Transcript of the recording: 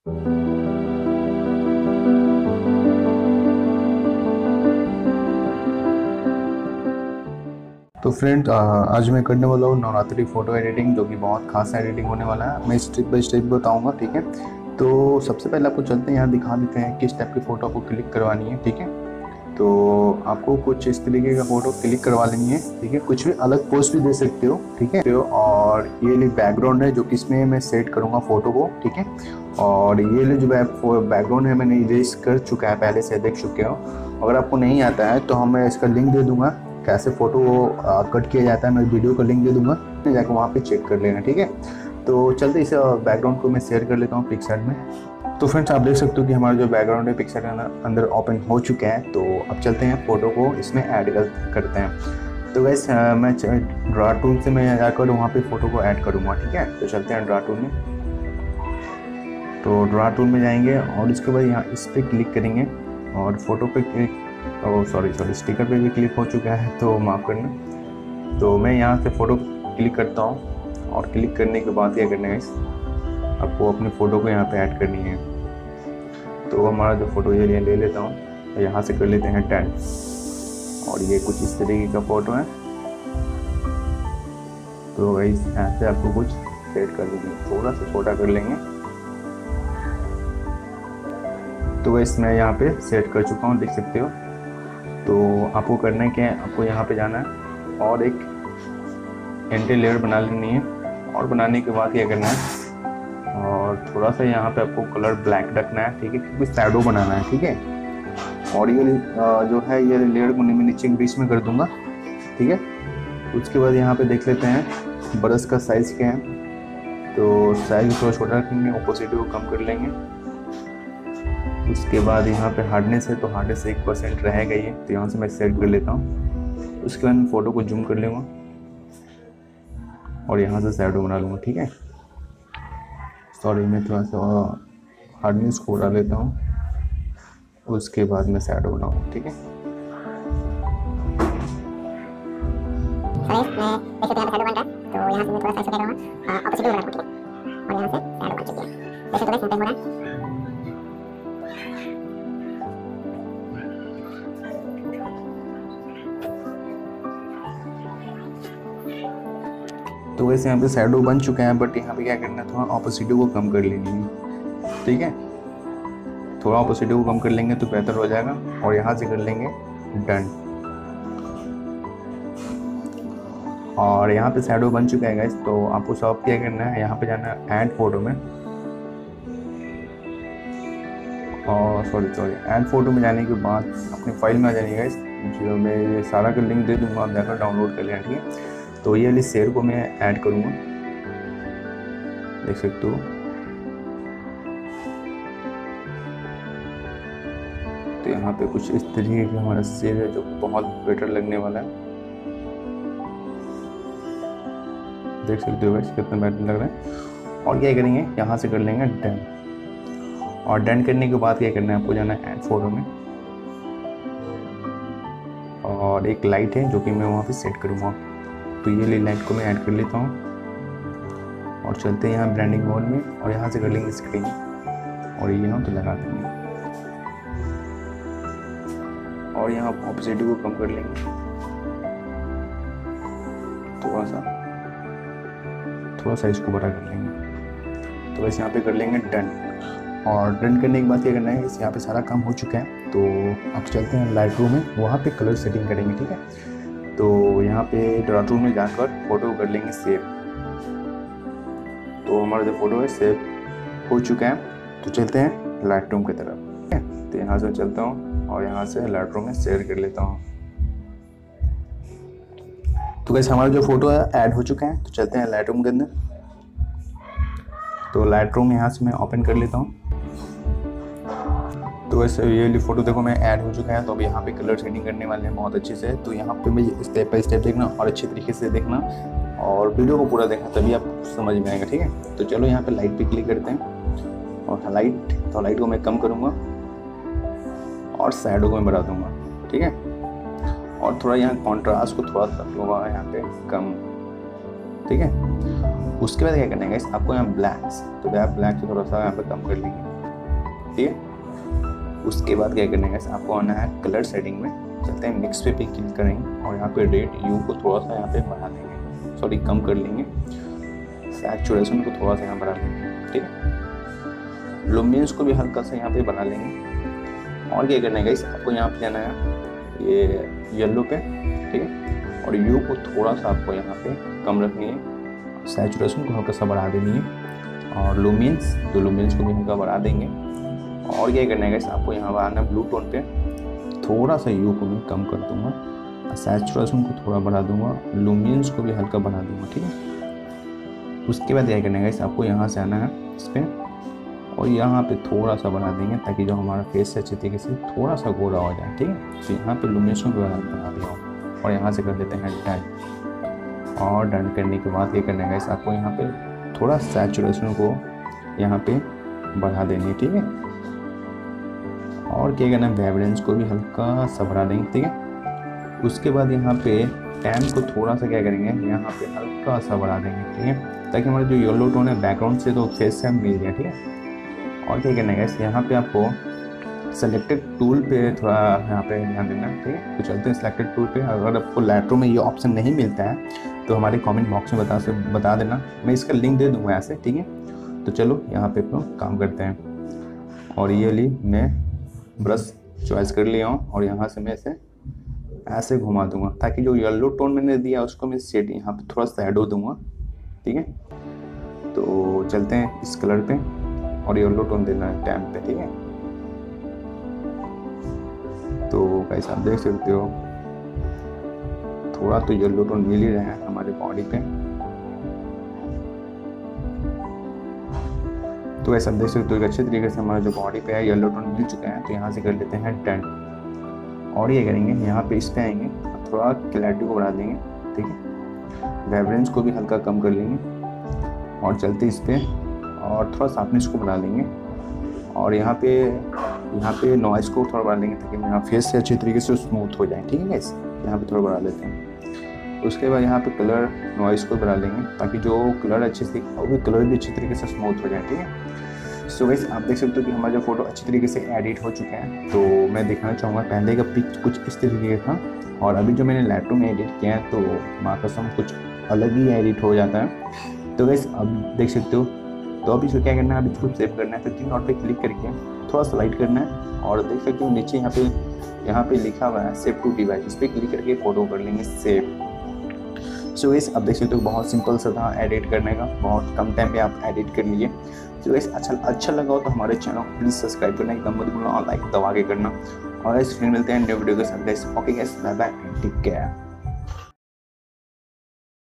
तो फ्रेंड, आज मैं करने वाला हूँ नवरात्रि फ़ोटो एडिटिंग, जो कि बहुत खास एडिटिंग होने वाला है। मैं स्टेप बाय स्टेप बताऊँगा, ठीक है। तो सबसे पहले आपको चलते हैं, यहाँ दिखा देते हैं किस टाइप की फ़ोटो आपको क्लिक करवानी है, ठीक है। तो आपको कुछ इस तरीके का फ़ोटो क्लिक करवा लेनी है, ठीक है। कुछ भी अलग पोस्ट भी दे सकते हो, ठीक है। और ये लिए बैकग्राउंड है जो कि इसमें मैं सेट करूँगा फ़ोटो को, ठीक है। और ये लिए जो बैकग्राउंड है मैंने इरेज कर चुका है, पहले से देख चुके हो। अगर आपको नहीं आता है तो मैं इसका लिंक दे दूँगा, कैसे फ़ोटो कट किया जाता है। मैं वीडियो का लिंक दे दूँगा, जाकर वहाँ पे चेक कर लेना, ठीक है। तो चलते इस बैकग्राउंड को मैं शेयर कर लेता हूँ पिक्सआर्ट में। तो फ्रेंड्स, आप देख सकते हो कि हमारा जो बैकग्राउंड है पिक्सआर्ट के अंदर ओपन हो चुका है। तो अब चलते हैं फ़ोटो को इसमें ऐड करते हैं। तो वैसे मैं ड्रा टूल से मैं जाकर वहाँ पे फ़ोटो को ऐड करूँगा, ठीक है। तो चलते हैं ड्रा टूल में। तो ड्रा टूल में जाएंगे और इसके बाद यहाँ इस पर क्लिक करेंगे और फोटो पे क्लिक, सॉरी स्टिकर पे भी क्लिक हो चुका है, तो माफ़ करना। तो मैं यहाँ से फ़ोटो क्लिक करता हूँ और क्लिक करने के बाद क्या करना है, आपको अपनी फ़ोटो को यहाँ पे ऐड करनी है। तो हमारा जो फ़ोटो ये ले लेता हूँ, यहाँ से कर लेते हैं 10, और ये कुछ इस तरीके का फ़ोटो है। तो यहाँ से आपको कुछ सेट कर लेंगे, थोड़ा सा छोटा कर लेंगे। तो वैसे मैं यहाँ पे सेट कर चुका हूँ, देख सकते हो। तो आपको करना है क्या है, आपको यहाँ पे जाना है और एक एंटी लेयर बना लेनी है। और बनाने के बाद क्या करना है, और थोड़ा सा यहाँ पे आपको कलर ब्लैक रखना है, ठीक है, क्योंकि शैडो बनाना है, ठीक है। और ये जो है ये लेयर को मैं नीचे बीच में कर दूंगा, ठीक है। उसके बाद यहाँ पे देख लेते हैं ब्रश का साइज़ क्या है। तो साइज़ थोड़ा छोटा रखेंगे, ओपेसिटी को कम कर लेंगे। उसके बाद यहाँ पे हार्डनेस है, तो हार्डनेस 1% रहेगा ये, तो यहाँ से मैं सेट कर लेता हूँ। उसके बाद मैं फ़ोटो को जूम कर लूँगा और यहाँ से शैडो बना लूँगा, ठीक है। सॉरी, मैं थोड़ा सा हार्डनेस को बढ़ा लेता हूँ। उसके बाद मैं शैडो बनाऊँगा, ठीक है। तो वैसे यहाँ पे शैडो बन चुका है, बट यहाँ पे क्या करना है, थोड़ा ऑपोसिटी को कम कर लेनी है, ठीक है। थोड़ा ऑपोसिटी को कम कर लेंगे तो बेहतर हो जाएगा। और यहाँ से कर लेंगे डन। और यहाँ पे शैडो बन चुका है गाइस। तो आपको सब क्या करना है, यहाँ पे जाना है ऐड फोटो में, और सॉरी ऐड फोटो में जाने के बाद अपने फाइल में आ जाइए गाइस। जो मैं ये सारा का लिंक दे दूँगा, आप जाकर डाउनलोड कर लेना, ठीक है। तो ये वाली शेयर को मैं ऐड करूँगा, देख सकते हो। तो यहाँ पे कुछ इस तरीके का हमारा शेयर है, जो बहुत बेटर लगने वाला है, देख सकते हो वैसे कितना बेटर लग रहा है। और क्या करेंगे, यहाँ से कर लेंगे डन। और डन करने के बाद क्या करना है, आपको जाना है ऐड फोटो में, और एक लाइट है जो कि मैं वहाँ पे सेट करूँगा। तो ये लाइट को मैं ऐड कर लेता हूँ और चलते हैं यहाँ ब्रांडिंग मोड में, और यहाँ से कर लेंगे स्क्रीन, और ये ना तो लगा देंगे, और यहाँ ऑपोसिटी को कम कर लेंगे थोड़ा सा इसको बड़ा कर लेंगे। तो बस यहाँ पे कर लेंगे डन। और डन करने के बाद क्या करना है, यहाँ पे सारा काम हो चुका है। तो आप चलते हैं लाइट रूम में, वहाँ पे कलर सेटिंग करेंगे, ठीक है। तो यहाँ पे ड्रा टूल में जाकर फोटो कर लेंगे सेव। तो हमारा जो फोटो है सेव हो चुका है। तो चलते हैं लाइट रूम की तरफ, ठीक है। तो यहाँ से चलता हूँ और यहाँ से लाइट रूम में शेयर कर लेता हूँ। तो वैसे हमारा जो फोटो है ऐड हो चुका है। तो चलते हैं लाइट रूम के अंदर। तो लाइट रूम यहाँ से मैं ओपन कर लेता हूँ। तो वैसे ये फ़ोटो देखो मैं ऐड हो चुका है। तो अब यहाँ पे कलर सेटिंग करने वाले हैं बहुत अच्छे से। तो यहाँ पे मैं स्टेप बाय स्टेप देखना और अच्छे तरीके से देखना और वीडियो को पूरा देखना, तभी आप समझ में आएगा, ठीक है। तो चलो यहाँ पे लाइट पे क्लिक करते हैं और लाइट को मैं कम करूँगा और शैडो को मैं बढ़ा दूँगा, ठीक है। और थोड़ा यहाँ कॉन्ट्रास्ट को थोड़ा सा होगा यहाँ पे कम, ठीक है। उसके बाद क्या करना है गाइस, आपको यहाँ ब्लैक्स, तो आप ब्लैक से थोड़ा सा यहाँ पे कम कर लेंगे, ठीक है। उसके बाद क्या करना है गाइस, आपको आना है कलर सेटिंग में, चलते हैं मिक्स पे क्लिक करेंगे और यहाँ पे रेड यू को थोड़ा सा यहाँ पे बढ़ा देंगे, सॉरी कम कर लेंगे, सैचुरेशन को थोड़ा सा यहाँ बढ़ा लेंगे, ठीक है। लुमिनेंस को भी हल्का सा यहाँ पे बढ़ा लेंगे। और क्या करना है गाइस, आपको यहाँ पे जाना है ये येलो पे, ठीक है, और यू को थोड़ा सा आपको यहाँ पे कम रखनी है, सैचुरेशन को हल्का सा बढ़ा देनी है, और लुमिनेंस तो लुमिनेंस को भी हल्का बढ़ा देंगे। और क्या करना है गाइस, आपको यहाँ पर आना ब्लू टोन पे, थोड़ा सा यू को मैं कम कर दूंगा, सैचुरेशन को थोड़ा बढ़ा दूंगा, लुमिनेंस को भी हल्का बढ़ा दूंगा, ठीक है। उसके बाद क्या करना है गाइस, आपको यहाँ से आना है इस पर और यहाँ पे थोड़ा सा बढ़ा देंगे ताकि जो हमारा फेस अच्छे तरीके से थोड़ा सा गोरा हो जाए, ठीक है। तो यहाँ पे लुमिनेंस को बढ़ा दिया और यहाँ से कर देते हैं डन। और डन करने के बाद क्या करना है गाइस, आपको यहाँ पे थोड़ा सैचुरेशन को यहाँ पे बढ़ा देनी है, ठीक है। और क्या करना है, वाइब्रेंस को भी हल्का सा बढ़ा देंगे, ठीक है। उसके बाद यहाँ पे टैन को थोड़ा सा क्या करेंगे, यहाँ पे हल्का सा बढ़ा देंगे, ठीक है, ताकि हमारा जो येलो टोन है बैकग्राउंड से तो फेस से मिल जाए, ठीक है। और क्या करना है गाइस, यहाँ पे आपको सेलेक्टेड टूल पे थोड़ा यहाँ पे ध्यान देना, ठीक है। तो चलते हैं सेलेक्टेड टूल पे। अगर आपको लाइटरूम में ये ऑप्शन नहीं मिलता है तो हमारे कमेंट बॉक्स में बता देना, मैं इसका लिंक दे दूँगा ऐसे, ठीक है। तो चलो यहाँ पे काम करते हैं। और ये ली मैं ब्रश चॉइस कर लिया हूँ और यहाँ से मैं इसे ऐसे घुमा दूंगा ताकि जो येलो टोन मैंने दिया उसको मैं शेड यहाँ पे थोड़ा शैडो दूंगा, ठीक है। तो चलते हैं इस कलर पे और येलो टोन देना है टैम पे, ठीक है। तो गाइस आप देख सकते हो थोड़ा तो येलो टोन मिल ही रहा है हमारे बॉडी पे। तो ऐसा देख सकते हो कि अच्छे तरीके से हमारा जो बॉडी पे है येलो टोन मिल चुका है। तो यहाँ से कर लेते हैं डन। और ये करेंगे यहाँ पे इस पे आएंगे, थोड़ा क्लैरिटी को बढ़ा देंगे, ठीक है। वाइब्रेंस को भी हल्का कम कर लेंगे और चलते इस पे और थोड़ा शार्पनेस को बढ़ा लेंगे। और यहाँ पे नॉइस को थोड़ा बढ़ा लेंगे ताकि मेरा फेस से अच्छे तरीके से स्मूथ हो जाए, ठीक है गाइस। यहाँ पे थोड़ा बढ़ा लेते हैं। उसके बाद यहाँ पे कलर नॉइस को बढ़ा लेंगे ताकि जो कलर अच्छे से वो भी कलर भी अच्छी तरीके से स्मूथ हो जाए, ठीक है। सो गाइस आप देख सकते हो कि हमारा जो फोटो अच्छी तरीके से एडिट हो चुका है। तो मैं दिखाना चाहूँगा पहले का पिक कुछ इस तरीके का था और अभी जो मैंने लाइटरूम में एडिट किया है तो माँ कसम कुछ अलग ही एडिट हो जाता है। तो गाइस अब देख सकते हो। तो अभी इसको क्या करना है, अभी इसको सेव करना है। तो 3 डॉट पे क्लिक करके थोड़ा स्लाइड करना है और देख सकते हो नीचे यहाँ पे लिखा हुआ है सेव टू डिवाइस, इस पर क्लिक करके फोटो कर लेंगे सेव। सो गाइस अब देख सकते हो बहुत सिंपल सा था एडिट करने का, बहुत कम टाइम में आप एडिट कर लिए। तो गाइस अच्छा लगा हो तो हमारे चैनल को प्लीज़ सब्सक्राइब करना एकदम मत भूलना और लाइक दबा के करना। और गाइस फिर मिलते हैं न्यू वीडियो के साथ guys. Okay guys bye bye, take care.